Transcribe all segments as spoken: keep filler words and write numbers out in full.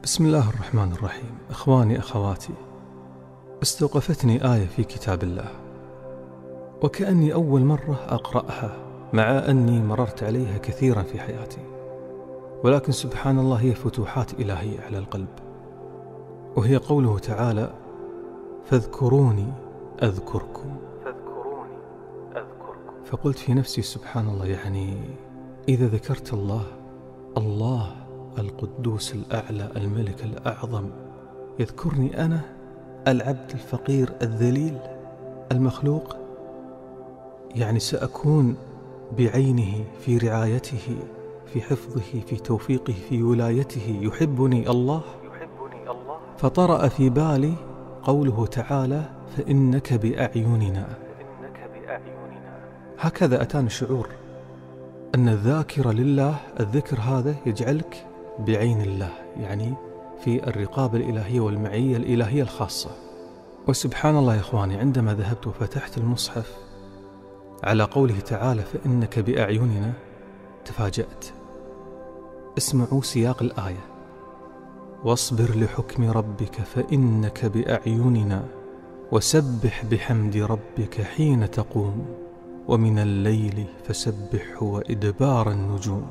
بسم الله الرحمن الرحيم. إخواني أخواتي، استوقفتني آية في كتاب الله وكأني أول مرة أقرأها، مع أني مررت عليها كثيرا في حياتي، ولكن سبحان الله هي فتوحات إلهية على القلب. وهي قوله تعالى: فاذكروني أذكركم. فاذكروني أذكركم. فقلت في نفسي سبحان الله، يعني إذا ذكرت الله الله القدوس الأعلى الملك الأعظم يذكرني أنا العبد الفقير الذليل المخلوق، يعني سأكون بعينه في رعايته، في حفظه، في توفيقه، في ولايته. يحبني الله. فطرأ في بالي قوله تعالى: فإنك بأعيننا. هكذا أتاني شعور أن الذاكر لله، الذكر هذا يجعلك بعين الله، يعني في الرقابة الإلهية والمعية الإلهية الخاصة. وسبحان الله يا إخواني، عندما ذهبت وفتحت المصحف على قوله تعالى: فإنك بأعيننا، تفاجأت. اسمعوا سياق الآية: واصبر لحكم ربك فإنك بأعيننا وسبح بحمد ربك حين تقوم ومن الليل فسبحه وإدبار النجوم.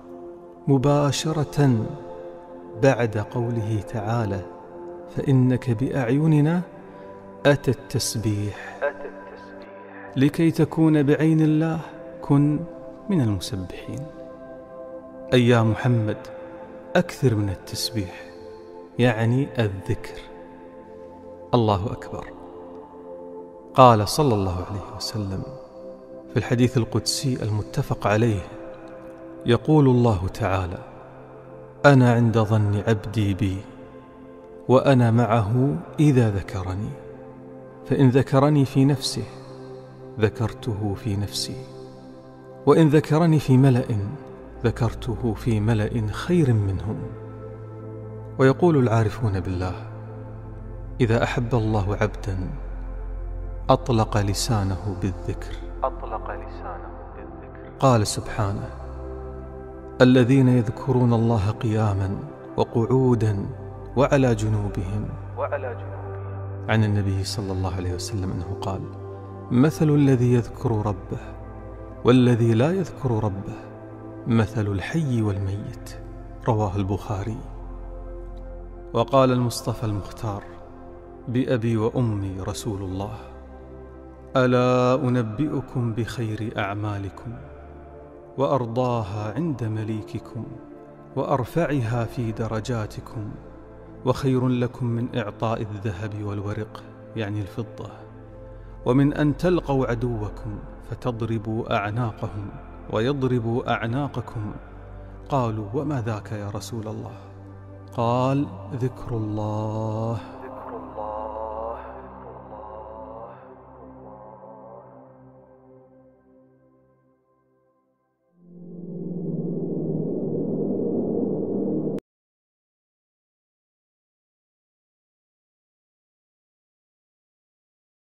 مباشرة بعد قوله تعالى: فإنك بأعيننا، أتى التسبيح. لكي تكون بعين الله كن من المسبحين. أي يا محمد أكثر من التسبيح، يعني الذكر. الله أكبر. قال صلى الله عليه وسلم في الحديث القدسي المتفق عليه، يقول الله تعالى: أنا عند ظن عبدي بي وأنا معه إذا ذكرني، فإن ذكرني في نفسه ذكرته في نفسي، وإن ذكرني في ملأ ذكرته في ملأ خير منهم. ويقول العارفون بالله: إذا أحب الله عبدا أطلق لسانه بالذكر. أطلق لسانه بالذكر. قال سبحانه: الذين يذكرون الله قياما وقعودا وعلى جنوبهم. وعلى جنوبهم. عن النبي صلى الله عليه وسلم أنه قال: مثل الذي يذكر ربه والذي لا يذكر ربه مثل الحي والميت. رواه البخاري. وقال المصطفى المختار: بأبي وأمي رسول الله، ألا أنبئكم بخير أعمالكم وأرضاها عند مليككم وأرفعها في درجاتكم وخير لكم من إعطاء الذهب والورق، يعني الفضة، ومن أن تلقوا عدوكم فتضربوا أعناقهم ويضربوا أعناقكم. قالوا: وما ذاك يا رسول الله؟ قال: ذكر الله